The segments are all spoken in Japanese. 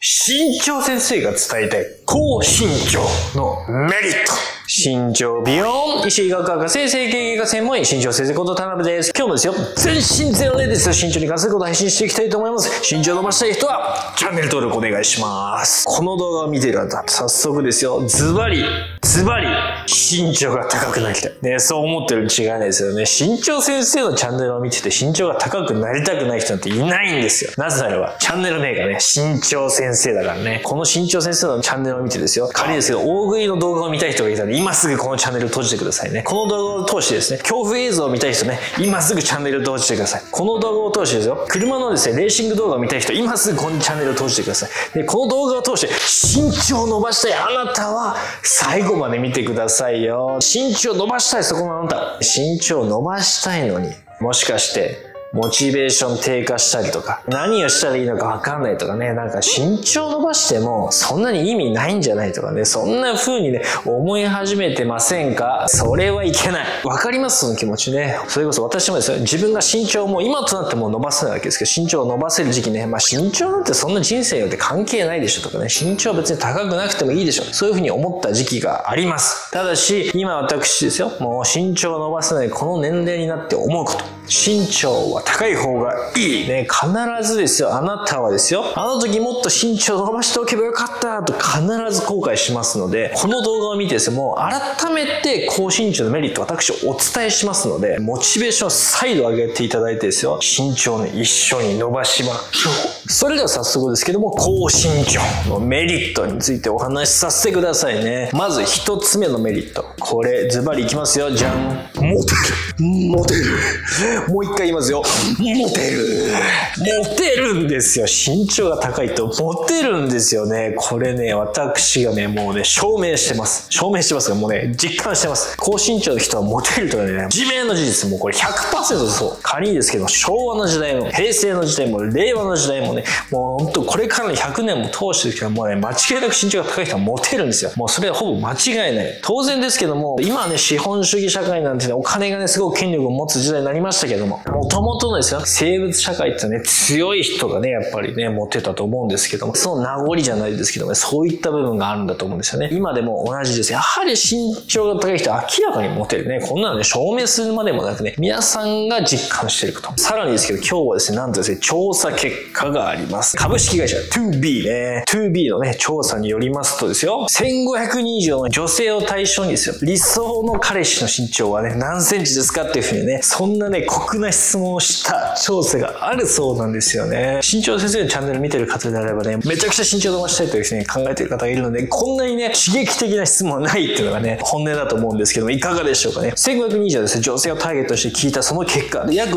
身長先生が伝えたい高身長のメリット。身長美容医師医学博士整形外科専門医身長先生こと田辺です。今日もですよ、全身全霊ですよ、身長に関することを配信していきたいと思います。身長を伸ばしたい人はチャンネル登録お願いします。この動画を見ている方、早速ですよ、ズバリ身長が高くなりたいね、そう思ってるに違いないですよね。身長先生のチャンネルを見てて身長が高くなりたくない人なんていないんですよ。なぜならばチャンネル名がね、身長先生だからね。この身長先生のチャンネルを見てですよ、仮ですけど大食いの動画を見たい人がいたら今すぐこのチャンネルを閉じてくださいね。この動画を通してですね、恐怖映像を見たい人ね、今すぐチャンネルを閉じてください。この動画を通してですよ、車のですね、レーシング動画を見たい人、今すぐこのチャンネルを閉じてください。で、この動画を通して身長を伸ばしたいあなたは最後まで見てくださいよ。身長を伸ばしたいそこのあなた、身長を伸ばしたいのに、もしかしてモチベーション低下したりとか、何をしたらいいのかわかんないとかね、なんか身長伸ばしてもそんなに意味ないんじゃないとかね、そんな風にね、思い始めてませんか？それはいけない。わかります？その気持ちね。それこそ私もですよ、自分が身長をもう今となってもう伸ばせないわけですけど、身長を伸ばせる時期ね、身長なんてそんな人生によって関係ないでしょとかね、身長は別に高くなくてもいいでしょ。そういう風に思った時期があります。ただし、今私ですよ、もう身長を伸ばせないこの年齢になって思うこと。身長は高い方がいいね。必ずですよ、あなたはですよ、あの時もっと身長を伸ばしておけばよかったと必ず後悔しますので、この動画を見てですね、もう改めて高身長のメリットを私お伝えしますので、モチベーションを再度上げていただいてですよ、身長を一緒に伸ばしましょう。それでは早速ですけども、高身長のメリットについてお話しさせてくださいね。まず一つ目のメリット。これズバリいきますよ。じゃん。モテる。もう一回言いますよ。モテるんですよ。身長が高いとモテるんですよね。これね、私がね、もうね、証明してますが、もうね、実感してます。高身長の人はモテるとかね、自明の事実、もうこれ 100% そう。仮にですけど、昭和の時代も、平成の時代も、令和の時代もね、もうほんとこれからの100年も通してる人はもうね、間違いなく身長が高い人はモテるんですよ。もうそれはほぼ間違いない。当然ですけども、今はね、資本主義社会なんてね、お金がね、すごく権力を持つ時代になりましたけども、もともとのですよ、生物社会ってね、強い人がね、やっぱりね、持ってたと思うんですけども、その名残じゃないですけどもね、そういった部分があるんだと思うんですよね。今でも同じです。やはり身長が高い人は明らかにモテるね。こんなのね、証明するまでもなくね、皆さんが実感していること。さらにですけど、今日はですね、なんとですね、調査結果があります。株式会社 2B ね、2B のね、調査によりますとですよ、1500人以上の女性を対象にですよ、理想の彼氏の身長はね、何センチですかっていうふうにね、そんなね、酷な質問をした調査があるそうなんですよね。身長先生のチャンネル見てる方であればね、めちゃくちゃ身長伸ばしたいとですね、考えている方がいるので、こんなにね、刺激的な質問はないっていうのがね、本音だと思うんですけども、いかがでしょうかね。1500人以上ですね、女性をターゲットとして聞いたその結果、約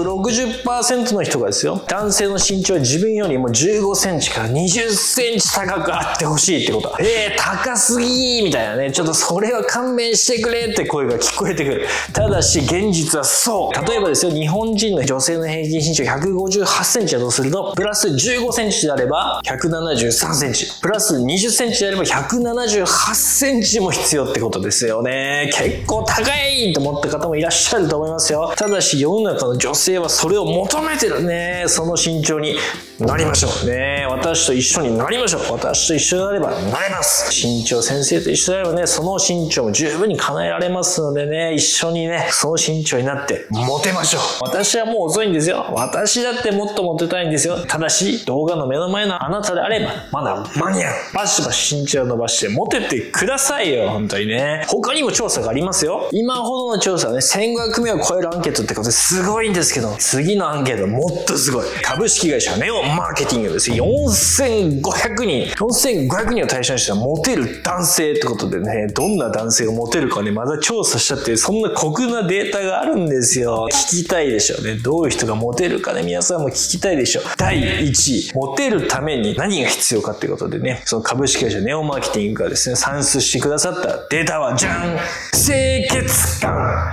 60% の人がですよ、男性の身長は自分よりも15センチから20センチ高くあってほしいってこと。高すぎーみたいなね、ちょっとそれは勘弁してくれって声が聞こえてくる。ただし、現実はそう。例えばですよ、日本人の女性の平均身長158センチだとすると、プラス15センチであれば173センチ、プラス20センチであれば178センチも必要ってことですよね。結構高いと思った方もいらっしゃると思いますよ。ただし、世の中の女性はそれを求めてるね。その身長になりましょうね。私と一緒になりましょう。私と一緒であればなれます。身長先生と一緒であればね、その身長も十分に叶えられますのでね、一緒にね、その身長になってモテましょう。私はもう遅いんですよ。私だってもっとモテたいんですよ。ただし、動画の目の前のあなたであれば、まだ間に合う。バシバシ身長を伸ばしてモテてくださいよ。本当にね。他にも調査がありますよ。今ほどの調査はね、1500名を超えるアンケートってことですごいんですけど、次のアンケートもっとすごい。株式会社ネオマーケティングです。4500人を対象にしたモテる男性ってことでね、どんな男性がモテるかね、まだ調査したって、そんな酷なデータがあるんですよ。聞きたいでしょうね。どういう人がモテるかね、皆さんも聞きたいでしょう。第1位、モテるために何が必要かっていうことでね、その株式会社ネオマーケティングがですね、算出してくださったデータは、じゃん！清潔感。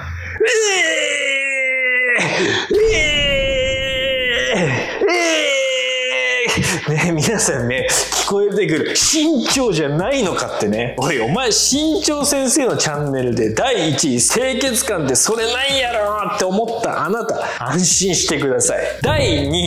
ね、皆さんね、聞こえてくる。身長じゃないのかってね。おい、お前身長先生のチャンネルで第1位、清潔感ってそれないやろって思ったあなた、安心してください。第2位、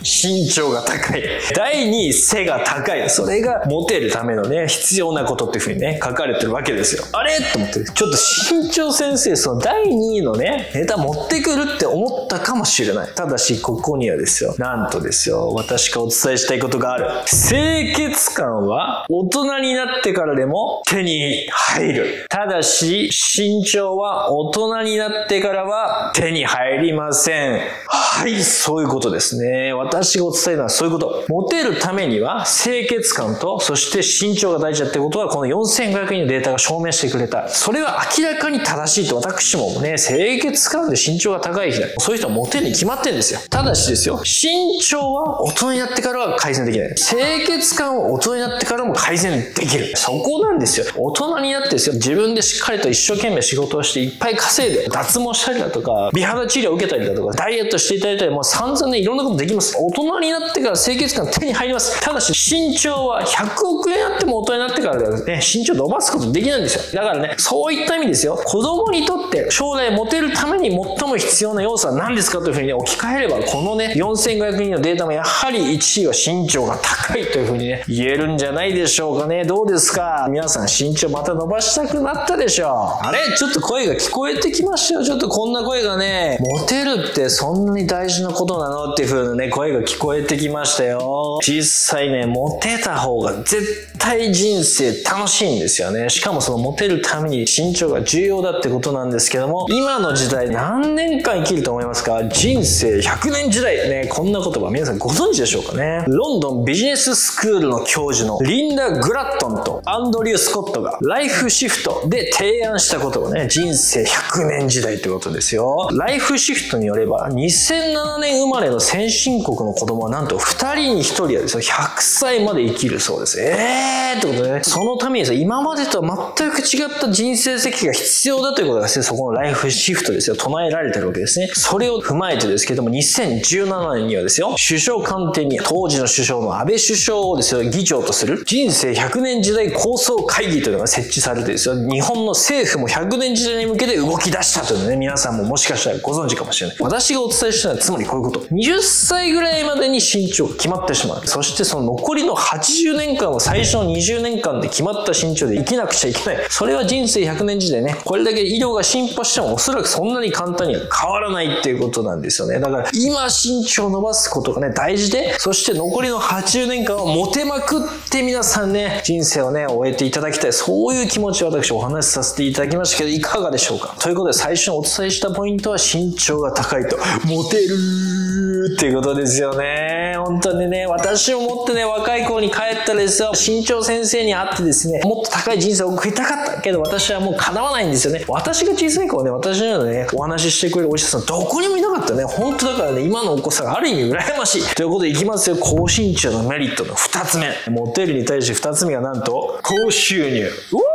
身長が高い。第2位、背が高い。それがモテるためのね、必要なことっていう風にね、書かれてるわけですよ。あれと思って、ちょっと身長先生、その第2位のね、ネタ持ってくるって思ったかもしれない。ただし、ここにはですよ、なんとですよ、私がお伝えしたいことがある。清潔感は大人になってからでも手に入る。ただし、身長は大人になってからは手に入りません。はい、そういうことですね。私がお伝えるのはそういうこと。モテるためには清潔感と、そして身長が大事だってことは、この4500人のデータが証明してくれた。それは明らかに正しいと私もね、清潔感で身長が高い人だ。そういう人はモテるに決まってるんですよ。ただしですよ、身長は大人になってからは改善できない。清潔感は大人になってからも改善できる。そこなんですよ。大人になってですよ、自分でしっかりと一生懸命仕事をしていっぱい稼いで、脱毛したりだとか、美肌治療を受けたりだとか、ダイエットしていただいたり、もう散々ね、いろんなことできます。大人になってから清潔感手に入ります。ただし、身長は100億円あっても大人になってからではね、身長伸ばすことできないんですよ。だからね、そういった意味ですよ。子供にとって将来モテるために最も必要な要素は何ですかというふうにね、置き換えれば、このね、4500人のデータもやはり1位は身長が高いというふうにね、言えるんじゃないでしょうかね。どうですか皆さん、身長また伸ばしたくなったでしょう。あれちょっと声が聞こえてきましたよ。ちょっとこんな声がね、モテるってそんなに大事なことなのっていう風なね、声が聞こえてきましたよ。実際ね、モテた方が絶対人生楽しいんですよね。しかもそのモテるために身長が重要だってことなんですけども、今の時代何年間生きると思いますか？人生100年時代ね、こんな言葉皆さんご存知でしょうかね。ロンドンビジネススクールの教授のリンダ・グラットンとアンドリュー・スコットがライフシフトで提案したことをね、人生100年時代ってことですよ。ライフシフトによれば2007年生まれの先進国の子供はなんと2人に1人はですよ、100歳まで生きるそうです。ってことでね、そのためにですよ、今までとは全く違った人生設計が必要だということがですね、そこのライフシフトですよ、唱えられてるわけですね。それを踏まえてですけども、2017年にはですよ、首相官邸に当時の首相の安倍首相をですよ、議長とする人生100年時代構想会議というのが設置されてですよ、日本の政府も100年時代に向けて動き出したというのね、皆さんももしかしたらご存知かもしれない。私がお伝えしたのはつまりこういうこと。20歳ぐらいまでに身長が決まってしまう。そしてその残りの80年間は最初の20年間で決まった身長で生きなくちゃいけない。それは人生100年時代ね、これだけ医療が進歩してもおそらくそんなに簡単には変わらないっていうことなんですよね。だから今身長を伸ばすことがね、大事で、そして残りの80年間はモテまくって皆さんね、人生をね、終えていただきたい。そういう気持ちを私お話しさせていただきましたけど、いかがでしょうか。ということで最初にお伝えしたポイントは身長が高いとモテるっていうことですよね。本当にね、私をもってね、若い頃に帰ったらですよ、身長先生に会ってですね、もっと高い人生を送りたかったけど、私はもう叶わないんですよね。私が小さい頃ね、私のようなね、お話ししてくれるお医者さんどこにもいなかったね。本当だからね、今のお子さんがある意味羨ましい。ということでいきますよ。高身長のメリットの2つ目。モテるに対して2つ目がなんと、高収入。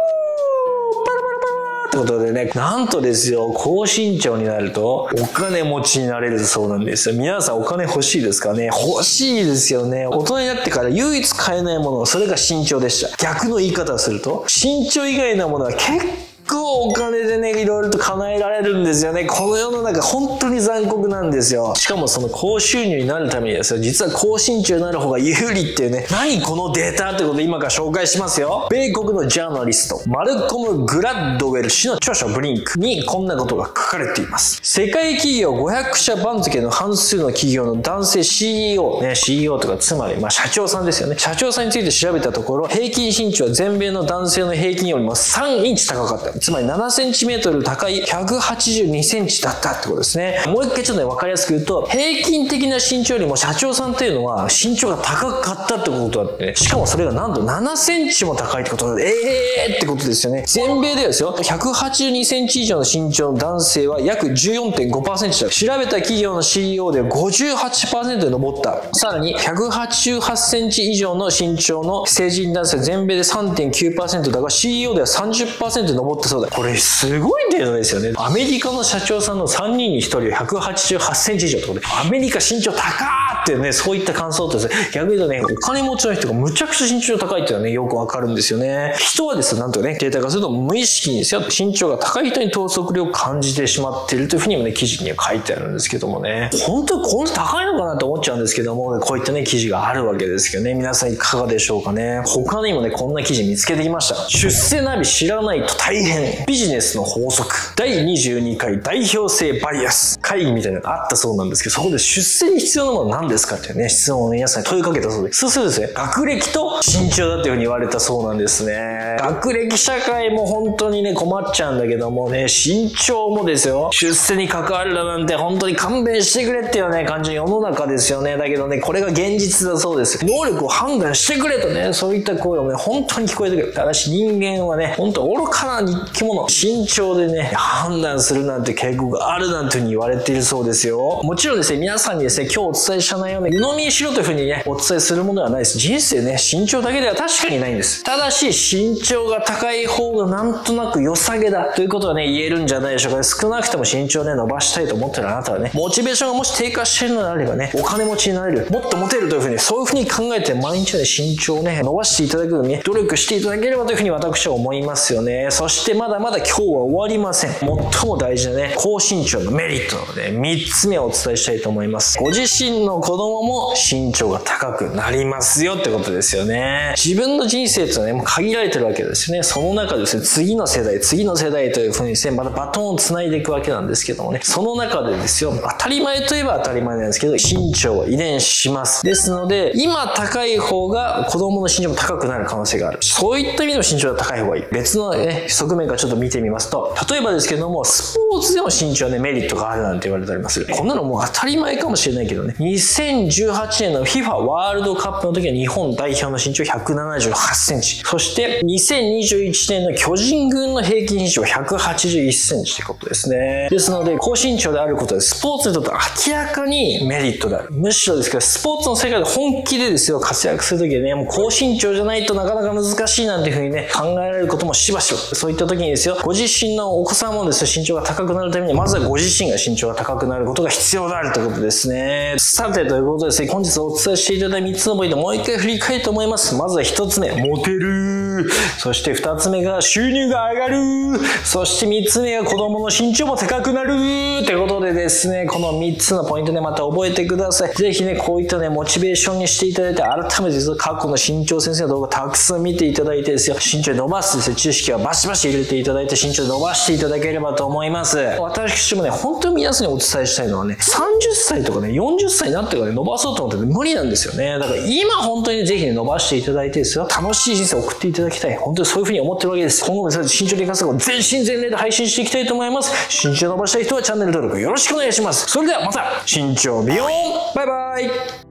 ということでね、なんとですよ、高身長になるとお金持ちになれるそうなんですよ。皆さんお金欲しいですかね？欲しいですよね。大人になってから唯一買えないもの、それが身長でした。逆の言い方をすると、身長以外のものは結構お金でね、いろいろと叶えられるんですよね。この世の中本当に残酷なんですよ。しかもその高収入になるためにですよ、実は高身長になる方が有利っていうね、何このデータってことで今から紹介しますよ。米国のジャーナリスト、マルコム・グラッドウェル氏の著書ブリンクにこんなことが書かれています。世界企業500社番付の半数の企業の男性 CEO、ね、CEO とかつまり、社長さんですよね。社長さんについて調べたところ、平均身長は全米の男性の平均よりも3インチ高かった。つまり7センチメートル高い182センチだったってことですね。もう一回ちょっとね、わかりやすく言うと、平均的な身長よりも社長さんっていうのは身長が高かったってことだってね。しかもそれがなんと7センチも高いってことで、ってことですよね。全米でですよ、182センチ以上の身長の男性は約 14.5% だ。調べた企業の CEO で 58% に上った。さらに188センチ以上の身長の成人男性は全米で 3.9% だが CEO では 30% に上ったそうだ。これすごいデータですよね。アメリカの社長さんの3人に1人は188センチ以上ってことで、アメリカ身長高ーっってね、そういった感想ってですね、逆に言うとね、お金持ちの人がむちゃくちゃ身長高いっていうのはね、よくわかるんですよね。人はですね、なんとね、データ化すると無意識にですよ、身長が高い人に統率力を感じてしまっているというふうにもね、記事には書いてあるんですけどもね、本当にこんな高いのかなと思っちゃうんですけども、こういったね、記事があるわけですけどね、皆さんいかがでしょうかね。他にもね、こんな記事見つけてきました。出世ナビ知らないと大変。ビジネスの法則。第22回代表性バイアス。会議みたいなのがあったそうなんですけど、そこで出世に必要なものは何ですかっていうね、質問を皆さんに問いかけたそうです。そうするとですね、学歴と身長だっていうふうに言われたそうなんですね。学歴社会も本当にね、困っちゃうんだけどもね、身長もですよ、出世に関わるだなんて本当に勘弁してくれっていうね、感じの世の中ですよね。だけどね、これが現実だそうです。能力を判断してくれとね、そういった声をね、本当に聞こえてくる。ただし人間はね、本当愚かな生き物。身長でね、判断するなんて傾向があるなんていうふうに言われているそうですよ。もちろんですね、皆さんにですね、今日お伝えした内容で、鵜呑みにしろというふうにね、お伝えするものではないです。人生ね、身長だけでは確かにないんです。ただし、身長が高い方がなんとなく良さげだということはね、言えるんじゃないでしょうかね。少なくとも身長をね、伸ばしたいと思ってるあなたはね、モチベーションがもし低下しているのであればね、お金持ちになれる、もっとモテるというふうに、そういうふうに考えて毎日の身長をね、伸ばしていただくようにね、努力していただければというふうに私は思いますよね。そしてまだまだ今日は終わりません。最も大事なね、高身長のメリットなので、3つ目をお伝えしたいと思います。ご自身の子供も身長が高くなりますよってことですよね。自分の人生っていうのはね、もう限られてるわけですよね。その中でですね、次の世代というふうにですね、またバトンを繋いでいくわけなんですけどもね、その中でですよ、当たり前といえば当たり前なんですけど、身長は遺伝します。ですので、今高い方が子供の身長も高くなる可能性がある。そういった意味でも身長が高い方がいい。別のね、側面からちょっと見てみますと、例えばですけども、スポーツでも身長はね、メリットがあるなんて言われております。こんなのもう当たり前かもしれないけどね、2018年の FIFA ワールドカップの時は日本代表の身長178センチ。そして2021年の巨人軍の平均身長181センチということですね。ですので、高身長であることでスポーツにとって明らかにメリットである。むしろですけど、スポーツの世界で本気でですよ、活躍するときはね、もう高身長じゃないとなかなか難しいなんていうふうにね、考えられることもしばしば。そういった時にですよ、ご自身のお子さんもですね、身長が高くなるために、まずはご自身が身長が高くなることが必要であるということですね。さて、ということでですね、本日お伝えしていただいた3つのポイント、もう一回振り返りと思います。まずは1つ目、モテる。そして2つ目が収入が上がる。そして3つ目が子供の身長も高くなる。ということでですね、この3つのポイントね、また覚えてください。ぜひね、こういったね、モチベーションにしていただいて、改めてですね、過去の身長先生の動画たくさん見ていただいてですよ、身長伸ばすですね、知識はバシバシ入れていただいて、身長伸ばしていただければと思います。私もね、本当に皆さんにお伝えしたいのはね、30歳とかね、40歳になってからね、伸ばそうと思って無理なんですよね。だから今本当にぜひね、伸ばしていただいてですよ、楽しい人生を送っていただきたい。本当にそういうふうに思ってるわけです。今後もですね、身長に関すること全身全霊で配信していきたいと思います。身長伸ばしたい人はチャンネル登録よろしくお願いします。それではまた、身長ビヨーンバイバイ。